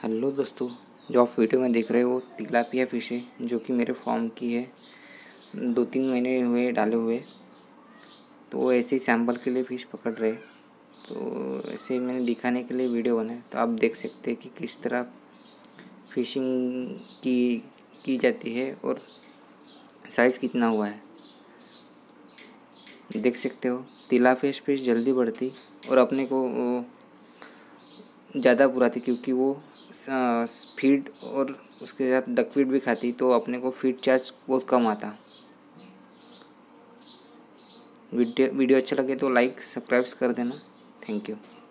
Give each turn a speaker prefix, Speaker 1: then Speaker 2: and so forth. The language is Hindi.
Speaker 1: हेलो दोस्तों, जो आप वीडियो में देख रहे हो तिलापिया फ़िश है जो कि मेरे फार्म की है। 2-3 महीने हुए डाले हुए, तो वो ऐसे ही सैंपल के लिए फ़िश पकड़ रहे। तो ऐसे ही मैंने दिखाने के लिए वीडियो बनाया। तो आप देख सकते हैं कि किस तरह फ़िशिंग की जाती है और साइज़ कितना हुआ है। देख सकते हो तिलापिया फ़िश जल्दी बढ़ती और अपने को ज़्यादा बुराती, क्योंकि वो फीड और उसके साथ डक फीड भी खाती, तो अपने को फीड चार्ज बहुत कम आता। वीडियो अच्छा लगे तो लाइक सब्सक्राइब कर देना। Thank you.